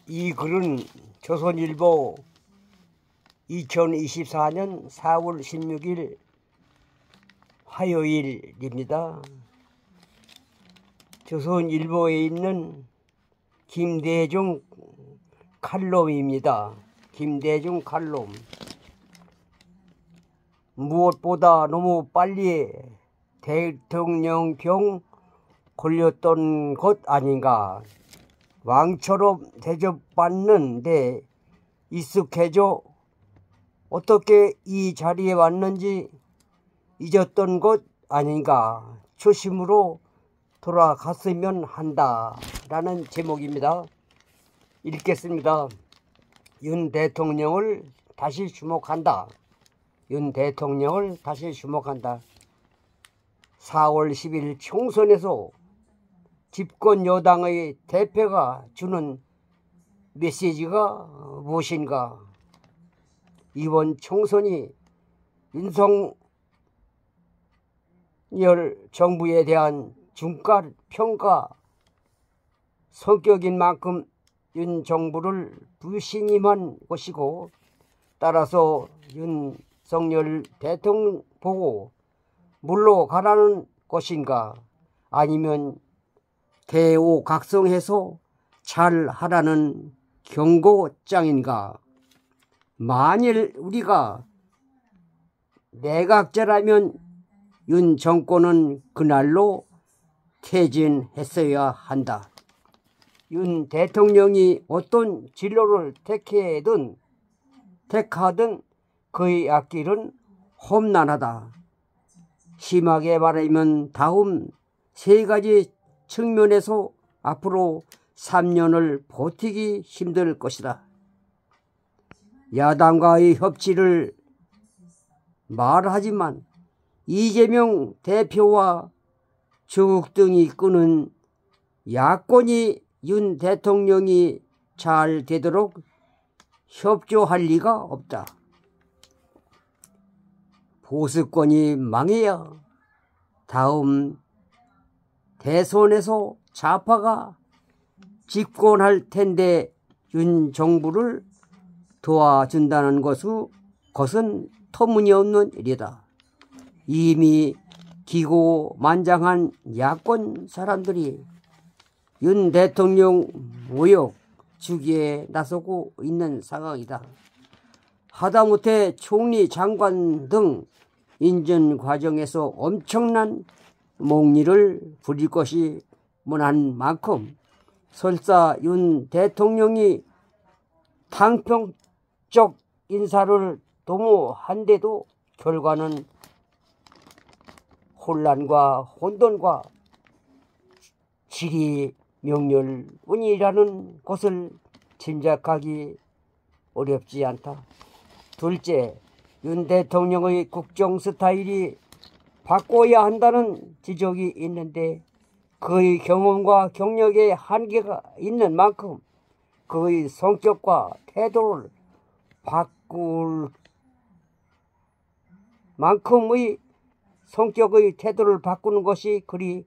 이 글은 조선일보 2024년 4월 16일 화요일입니다. 조선일보에 있는 김대중 칼럼입니다. 김대중 칼럼. 무엇보다 너무 빨리 대통령병 걸렸던 것 아닌가. 왕처럼 대접받는데 익숙해져 어떻게 이 자리에 왔는지 잊었던 것 아닌가. 초심으로 돌아갔으면 한다 라는 제목입니다. 읽겠습니다. 윤 대통령을 다시 주목한다. 윤 대통령을 다시 주목한다. 4월 10일 총선에서 집권 여당의 대표가 주는 메시지가 무엇인가? 이번 총선이 윤석열 정부에 대한 중간평가 성격인 만큼 윤 정부를 불신임한 것이고, 따라서 윤석열 대통령 보고 물러가라는 것인가, 아니면 대오각성해서 잘하라는 경고장인가. 만일 우리가 내각제라면 윤 정권은 그날로 퇴진했어야 한다. 윤 대통령이 어떤 진로를 택하든 그의 앞길은 험난하다. 심하게 말하면 다음 세 가지 측면에서 앞으로 3년을 버티기 힘들 것이다. 야당과의 협치를 말하지만 이재명 대표와 조국 등이 끄는 야권이 윤 대통령이 잘 되도록 협조할 리가 없다. 보수권이 망해야 다음 대선에서 좌파가 집권할 텐데 윤 정부를 도와준다는 것은 터무니없는 일이다. 이미 기고만장한 야권 사람들이 윤 대통령 모욕 주기에 나서고 있는 상황이다. 하다못해 총리, 장관 등 인전 과정에서 엄청난 몽리를 부릴 것이 뻔한 만큼 설사 윤 대통령이 탕평적 인사를 도모한데도 결과는 혼란과 혼돈과 질의명렬뿐이라는 것을 짐작하기 어렵지 않다. 둘째, 윤 대통령의 국정 스타일이 바꿔야 한다는 지적이 있는데 그의 경험과 경력에 한계가 있는 만큼 그의 성격과 태도를 바꿀 만큼의 성격의 태도를 바꾸는 것이 그리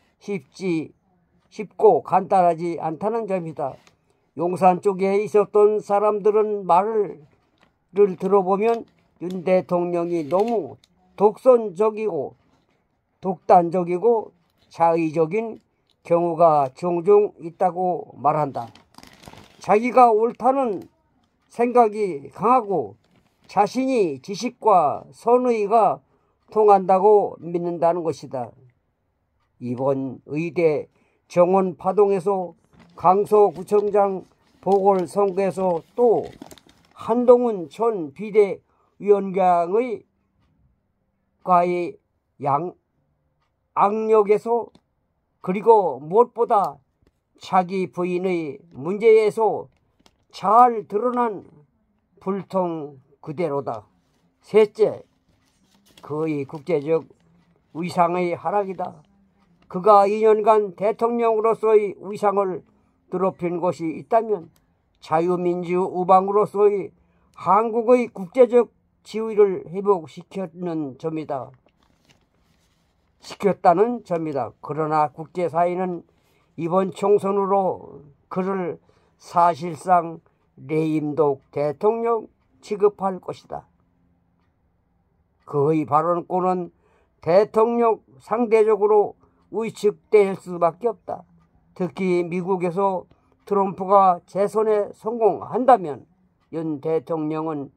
쉽고 간단하지 않다는 점이다. 용산 쪽에 있었던 사람들은 말을 들어보면 윤 대통령이 너무 독선적이고 독단적이고 자의적인 경우가 종종 있다고 말한다. 자기가 옳다는 생각이 강하고 자신이 지식과 선의가 통한다고 믿는다는 것이다. 이번 의대 정원 파동에서 강서구청장 보궐선거에서 또 한동훈 전 비대위원장의 과의 악력에서, 그리고 무엇보다 자기 부인의 문제에서 잘 드러난 불통 그대로다. 셋째, 그의 국제적 위상의 하락이다. 그가 2년간 대통령으로서의 위상을 더럽힌 것이 있다면 자유민주 우방으로서의 한국의 국제적 지위를 회복시켰다는 점이다. 그러나 국제사회는 이번 총선으로 그를 사실상 레임독 대통령 취급할 것이다. 그의 발언권은 대통령 상대적으로 위축될 수밖에 없다. 특히 미국에서 트럼프가 재선에 성공한다면 윤 대통령은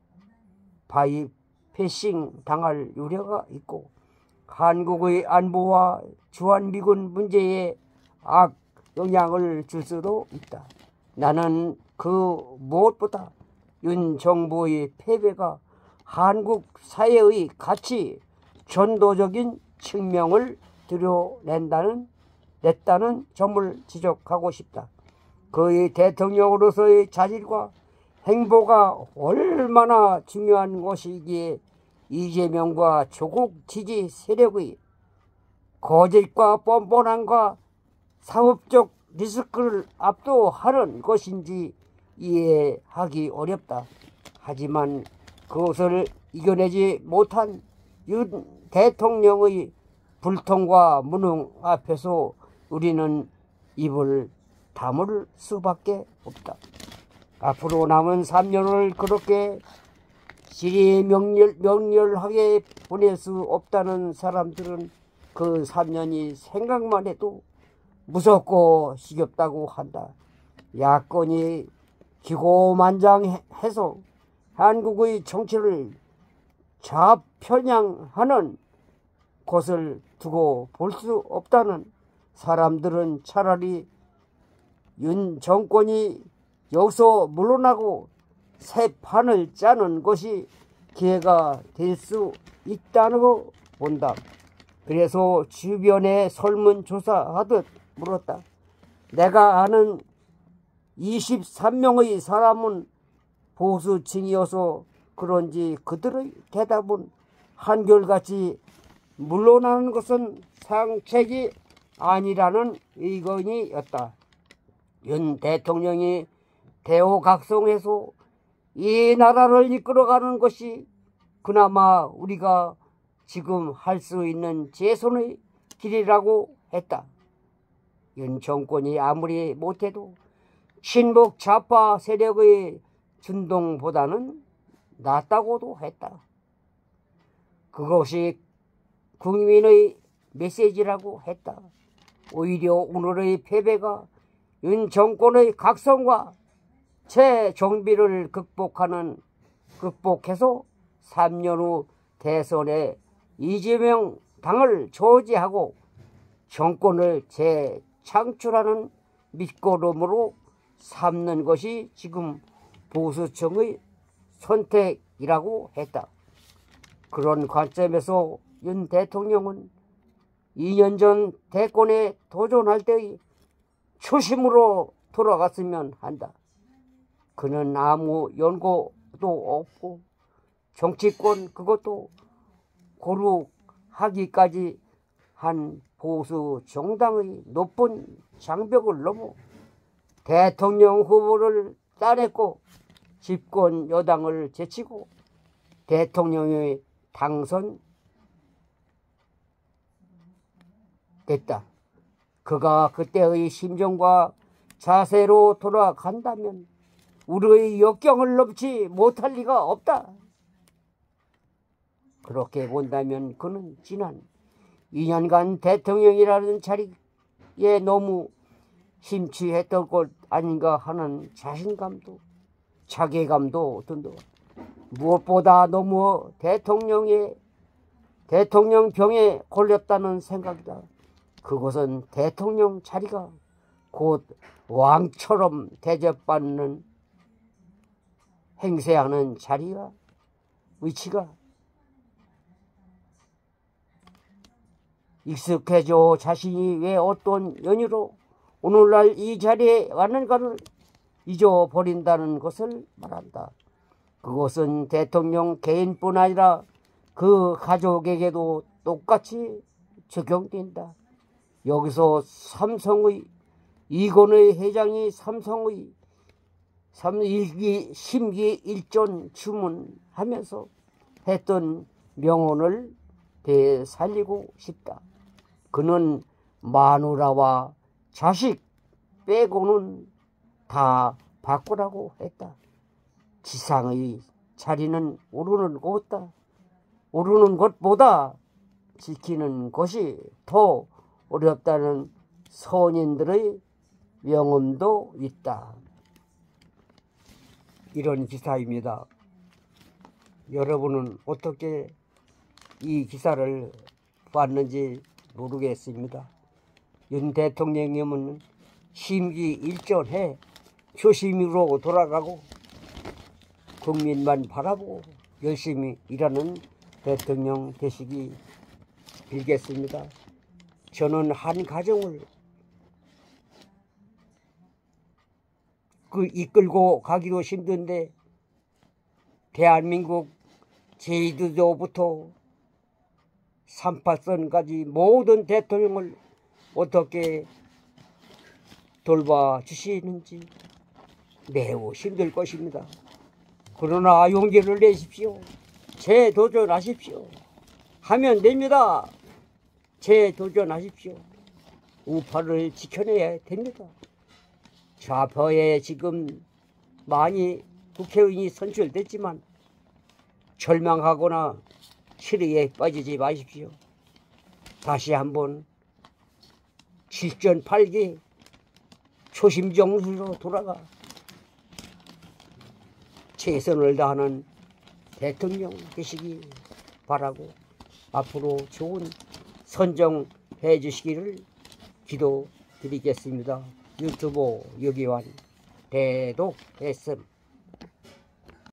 바이패싱 당할 우려가 있고 한국의 안보와 주한미군 문제에 악 영향을 줄 수도 있다. 나는 그 무엇보다 윤 정부의 패배가 한국 사회의 가치 전도적인 측면을 드러냈다는 점을 지적하고 싶다. 그의 대통령으로서의 자질과 행보가 얼마나 중요한 것이기에 이재명과 조국 지지 세력의 거짓과 뻔뻔함과 사업적 리스크를 압도하는 것인지 이해하기 어렵다. 하지만 그것을 이겨내지 못한 윤 대통령의 불통과 무능 앞에서 우리는 입을 다물 수밖에 없다. 앞으로 남은 3년을 그렇게 시리명렬하게 보낼 수 없다는 사람들은 그 3년이 생각만 해도 무섭고 지겹다고 한다. 야권이 기고만장해서 한국의 정치를 좌편향하는 것을 두고 볼 수 없다는 사람들은 차라리 윤 정권이 여기서 물러나고 새 판을 짜는 것이 기회가 될 수 있다고 본다. 그래서 주변에 설문조사하듯 물었다. 내가 아는 23명의 사람은 보수층이어서 그런지 그들의 대답은 한결같이 물러나는 것은 상책이 아니라는 의견이었다. 윤 대통령이 대호각성해서 이 나라를 이끌어가는 것이 그나마 우리가 지금 할 수 있는 재선의 길이라고 했다. 윤 정권이 아무리 못해도 친북 좌파 세력의 준동보다는 낫다고도 했다. 그것이 국민의 메시지라고 했다. 오히려 오늘의 패배가 윤 정권의 각성과 재정비를 극복해서 3년 후 대선에 이재명 당을 저지하고 정권을 재창출하는 밑거름으로 삼는 것이 지금 보수층의 선택이라고 했다. 그런 관점에서 윤 대통령은 2년 전 대권에 도전할 때의 초심으로 돌아갔으면 한다. 그는 아무 연고도 없고 정치권 그것도 고루하기까지 한 보수 정당의 높은 장벽을 넘어 대통령 후보를 따냈고 집권 여당을 제치고 대통령에 당선됐다. 그가 그때의 심정과 자세로 돌아간다면 우리의 역경을 넘지 못할 리가 없다. 그렇게 본다면 그는 지난 2년간 대통령이라는 자리에 너무 심취했던 것 아닌가 하는 자신감도 자괴감도 든다. 무엇보다 너무 대통령병에 걸렸다는 생각이다. 그것은 대통령 자리가 곧 왕처럼 대접받는 행세하는 자리가 위치가 익숙해져 자신이 왜 어떤 연유로 오늘날 이 자리에 왔는가를 잊어버린다는 것을 말한다. 그것은 대통령 개인뿐 아니라 그 가족에게도 똑같이 적용된다. 여기서 삼성의 이건의 회장이 삼성의 심기일전 주문하면서 했던 명언을 되살리고 싶다. 그는 마누라와 자식 빼고는 다 바꾸라고 했다. 지상의 자리는 오르는 것보다 지키는 것이 더 어렵다는 선인들의 명언도 있다. 이런 기사입니다. 여러분은 어떻게 이 기사를 봤는지 모르겠습니다. 윤 대통령님은 심기일전해 초심으로 돌아가고 국민만 바라보고 열심히 일하는 대통령 되시기 빌겠습니다. 저는 한 가정을 이끌고 가기도 힘든데 대한민국 제주도부터 38선까지 모든 대통령을 어떻게 돌봐주시는지 매우 힘들 것입니다. 그러나 용기를 내십시오. 재도전하십시오. 하면 됩니다. 재도전하십시오. 우파를 지켜내야 됩니다. 좌파에 지금 많이 국회의원이 선출됐지만 절망하거나 실의에 빠지지 마십시오. 다시 한번 7전8기 초심정수로 돌아가 최선을 다하는 대통령 되시기 바라고 앞으로 좋은 선정해 주시기를 기도드리겠습니다. 유튜브 여기완 대독했음.